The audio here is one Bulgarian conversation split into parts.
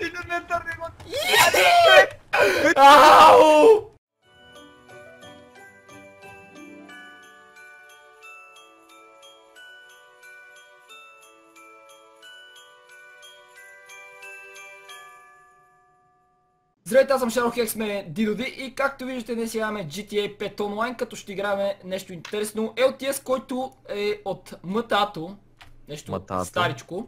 Един метър не го... Ау! Здравейте, аз съм Шарохек, сме Дидоди и както виждате днес имаме GTA 5 онлайн, като ще играем нещо интересно. LTS, който е от МТА-то, нещо старичко.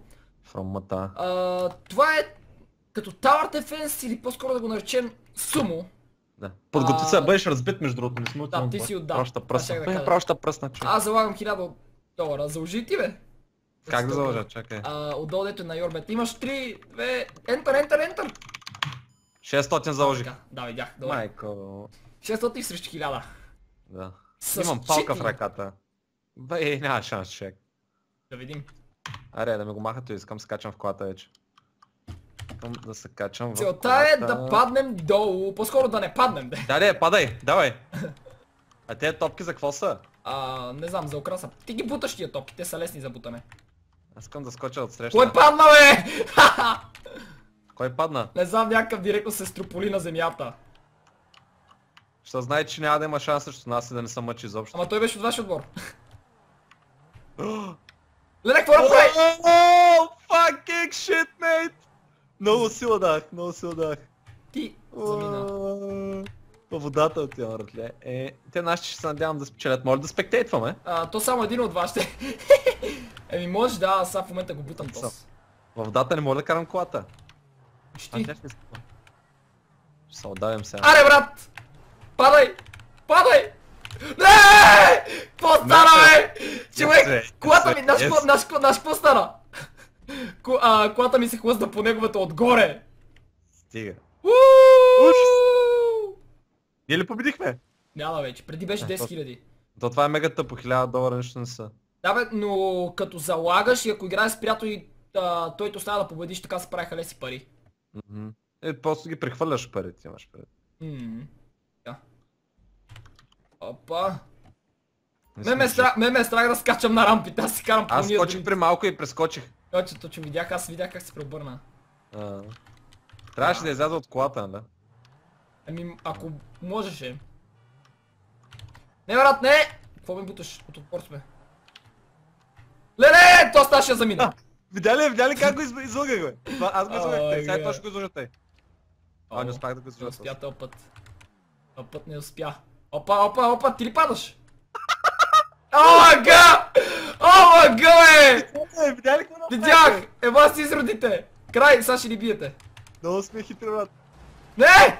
Това е като Tower Defense или по-скоро да го наречем Сумо. Да. Подготви се да бъдеш разбит между другото, не сме от да, ти си отдал. Праща пръсна, човек. Аз залагам $1000. Заложи ти, бе? Как да заложа, чакай? Отдолу дето на Йорбет. Имаш 3, 2, Enter. 600 заложих. Да, видях. Майко. 600 срещу 1000. Да. Имам палка в ръката. Бе, няма шанс, човек. Да видим. Аре, да ми го махато и искам, скачам в колата вече. Искам да се качам в колата. Целта е да паднем долу, по-скоро да не паднем, бе. Да, падай, давай. А тези топки за какво са? Не знам, за украса. Ти ги буташ тия топки, те са лесни за бутане. Аз искам да скоча от среща. Кой падна, бе? Кой падна? Не знам, някакъв директно се строполи на земята. Ще знае, че няма да има шанс срещу нас и да не се мъчи изобщо. Ама той беше от вашия отбор. Леле, какво направи? Fucking shit, mate! Много сила дах. Ти замина. Във водата отивам, ратле. Те нашите ще се надявам да спечелят. Може да спектейтваме? То само един от вас ще. Еми може да, аз в момента го бутам тос. Във водата не мога да карам колата. Ще се отдавим сега. Аре, брат! Падай! Не! Какво стана, бе? Човек, колата ми, наш какво стана? Колата ми се хлъзна по неговата отгоре. Стига. Ние ли победихме? Няма вече, преди беше 10 000. То това е мега тъпо, $1000 нищо не са. Да, бе, но като залагаш и ако играеш с приятел и той те остава да победиш, така се правиха леси пари. Просто ги прехвърляш парите, имаш пари. Опа. Ме е страх да скачам на рампите, аз си карам по уния. Аз скочих при малко и прескочих. Точно видях, аз видях как се преобърна. Трябваше да изляза от колата, да? Ами, ако можеше. Не, брат, не! Какво ми буташ? От отпор сме. Леле, то старшия замина. Видя ли как го излъгах, бе? Аз го излъгах те, сега точно го излъжа те. Не успях да го излъжа. Не успя този път. Този път не успя. Опа, ти ли падаш? Омага! Бе! Видя ли какво? Видях! Ева си изродите! Край, сега ще ни биете. Много сме хитри, брат. Не!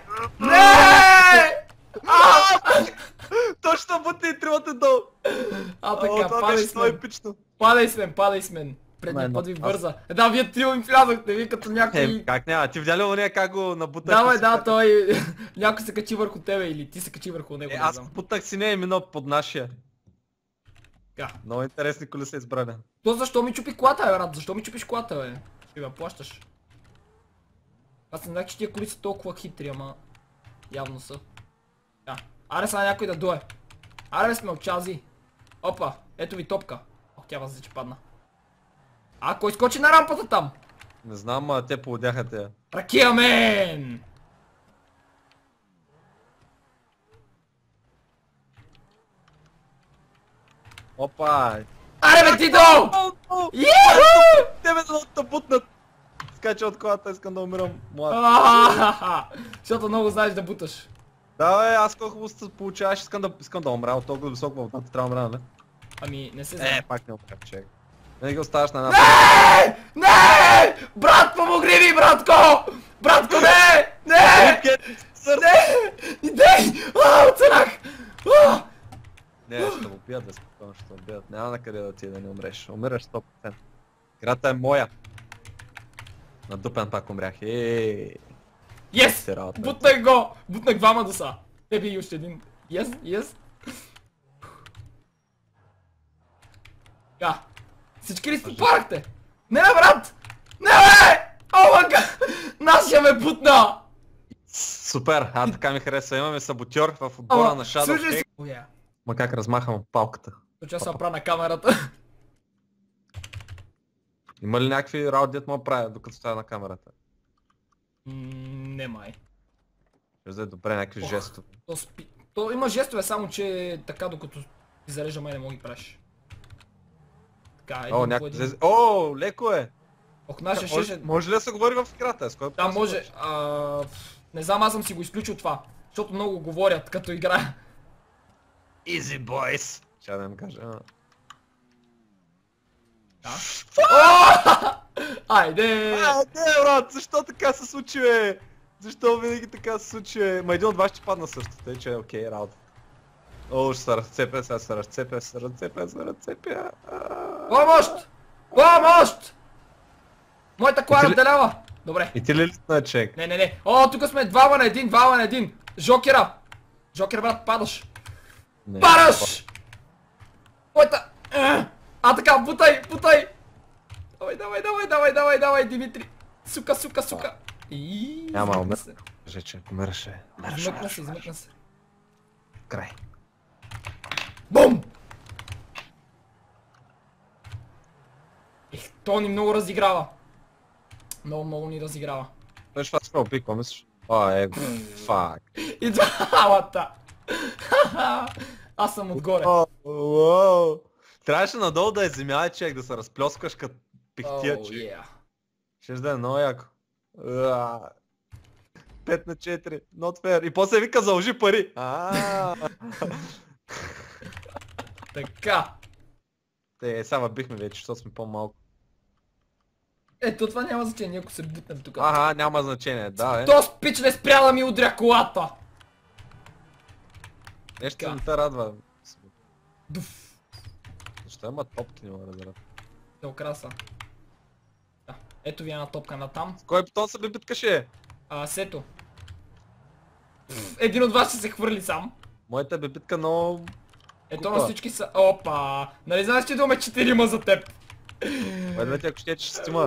Точно бутни и тримата долу. Така, падай с мен. Предния път ви бърза. Да, вие трима ми влязохте, вие като някой... Как няма? Ти видя ли ония как го набутах? Да, той... Някой се качи върху тебе или ти се качи върху него, не знам. Аз бутах си не и минал под нашия. Много интересни коли са избрани. То защо ми чупи колата, бе, брат? Защо ми чупиш колата, бе? Ще ме плащаш. Аз не знах, че тия коли са толкова хитри, ама... Явно са. Аре сега някой да дое. Аре бе, сме очази. Опа, ето ви топка. Тя възле, че падна. Кой скочи на рампата там? Не знам, а те поводяха те. Ракия, мен! Опа! Аре бе, ти долу! Йеху! Тебе да бутнат! Скача от колата, искам да умирам, млад. Защото много знаеш да буташ. Да, бе, аз колко се получаваш, искам да умря от толкова високо във водата, трябва да умря, не? Ами, не се знае. Пак не умря, човек. Не ги оставаш на една... Не! Брат, помогни ми, братко! Братко, не! Не! Идей! Оцелях! Не, ще го убият, безпокойно ще го убият. Няма на къде да ти да не умреш. Умираш 100%. Играта е моя. Надупен пак умрях. Йес! Бутнах го! Бутнах двама доса. Тебе и още един. Йес! Всички ли спопарахте? Не, брат! Не, бе! Омага! Нашия ме бутна! Супер! Така ми хареса. Имаме саботьор в отбора на Shadow. Ма как размахам палката. Точно се опра на камерата. Има ли някакви работи, дето мога правя, докато стоя на камерата? Не май. Ще взе добре някакви жестове. То има жестове, само че така докато ти зарежда май не мога ги правиш. Така, О, един по един. О, леко е! Ох, нашия ще... Може ли да се говори в играта? Да, може. Не знам, аз съм си го изключил това. Защото много говорят като играя. Easy boys! Ще да им кажа. Да. Айде! Айде, брат! Защо така се случи, бе? Защо винаги така се случи, бе? Ма един от вас ще падна също, тъй че е окей, работа. О, ще се разцепя, сега се разцепя. Помощ! Помощ! Моята кола разделява! Добре. И ти ли литна, чек? Не. О, тук сме 2 на 1. Жокера! Жокер, брат, падаш! Падаш! Моята... така, бутай! Давай, Димитри! Сука! Няма, умираше. Умираше. Измъкна се. Край. Бум! То ни много разиграва. Много ни разиграва. Знаеш това спрямо пик, какво мислиш? Фак. И двамата! Аз съм отгоре. Трябваше надолу да е земя, човек, да се разплескаш като пихтия, човек. Ще да е много яко. 5 на 4, not fair. И после вика залъжи пари. Така. Сега бихме вече, защото сме по-малко. Ето това няма значение, ако се бутнем тук. Няма значение, да, То спич не спря да ми удря колата! Нещо не те радва. Защо има топки, не мога да разбера. Те окраса. Да. Ето ви една топка на там. С кой бутон се биткаше? Сето. Един от вас ще се хвърли сам. Моята битка много... Ето на всички са... Опа! Нали знаеш, че имаме 4 за теб? Айде ти ако ще стима.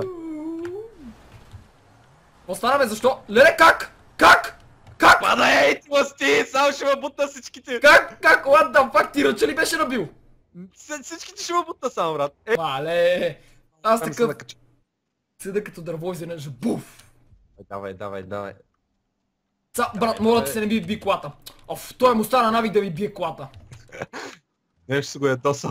Останаме защо? Леле, как? Как? Падай, ти мъсти! Само ще ме бутна всичките! Как? What the fuck? Ти ръча ли беше набил? Всичките ще ме бутна само, брат. Мале! Аз такъв... Седа като дърво изведнъж. Буф! Давай. Брат, моля ти се не би колата. Той му стана навик да ми бие колата. Нещо си го ядосал.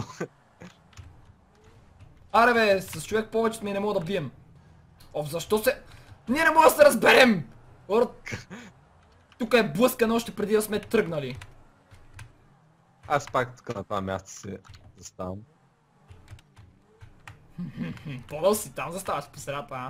Аре бе, с човек повечето ми не мога да бием. Защо се... Ние не мога да се разберем! Тук е блъскано още преди да сме тръгнали. Аз пак тук на това място си заставам. По-дълго си там заставаш по средата,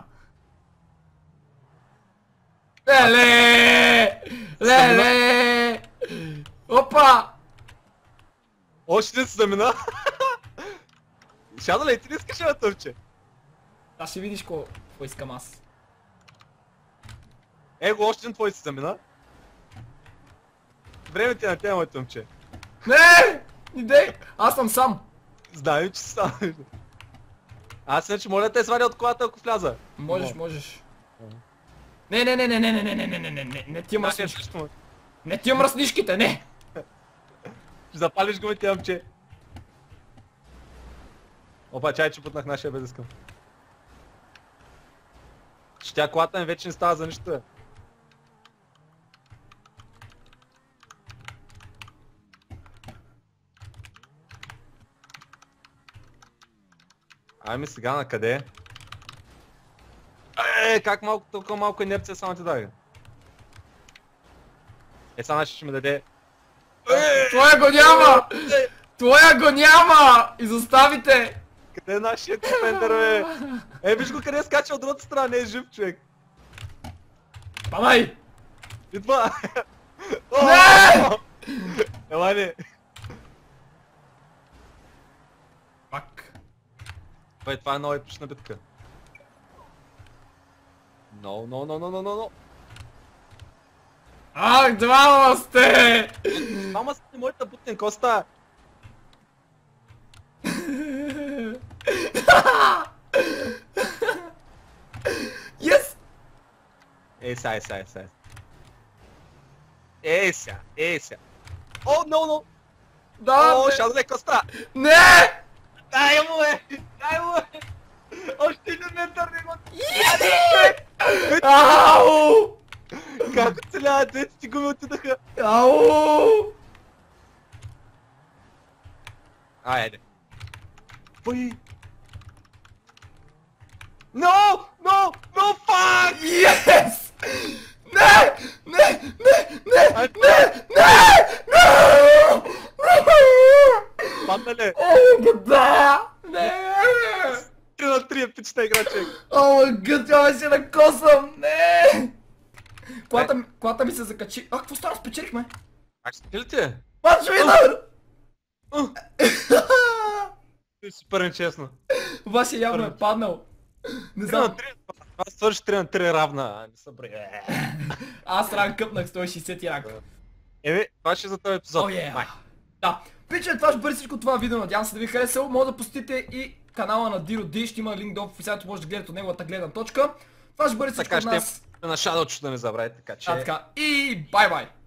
Леле! Опа! Още не се замина. Шадоле, и ти не искаш да тъвче? Аз ще видиш какво искам аз. Его, още не твой си замина. Време ти на тема, мой тъмче. Не! Идей! Аз съм сам. Знаем, че си сам. Аз иначе моля да те сваля от колата, ако вляза. Можеш. Не ти мръснишките. Не ти мръснишките, не! Ще запалиш го, ме ти момче. Опа, чай, че путнах нашия без искам. Че тя колата ми вече не става за нищо, бе. Айме сега на къде? Как толкова малко инерция само ти даде? Сега ще ми даде... Твоя го няма! Твоя го няма! Изоставите! Къде е нашия дефендър, бе? Виж го къде е скача от другата страна, не е жив човек. Падай! Идва! Не! Елани! Пак. Това е нова епична битка. No. Ах, двама сте! Двама сте моята бутен, коста! Yes! Сега. О, no! Да, О, Шадоле, коста! не! Дай му, Още един метър не го... Ау! Как оцеляват? 10 гуми отидаха. Ау! Айде. Ой. No! No! No! Fuck! Yes! Не! Не! Не! Не! Ай, Не! Не! падна ли? О, да! Не! 3 на 3 е пичта играчек. О, гъд, я ме се накосам! Не! Колата ми се закачи. А, какво стана? Спечелихме! Как ще ли ти? Матч винър! Ти супер нечестно. Вася явно е паднал. Не 3 на знам. 3. Това свърши 3 на 3 равна. Не събри. Аз ранг къпнах 160 ранг. Еми, това ще е за този епизод. О, е! Май. Да. Пиче, това ще бъде всичко това видео. Надявам се да ви е харесало. Може да посетите и канала на Diro D. Ще има линк долу в описанието. Може да гледате от неговата гледна точка. Това ще бъде всичко Така от ще нас. на Shadowчето да не забравяйте, така че... Така. И бай-бай!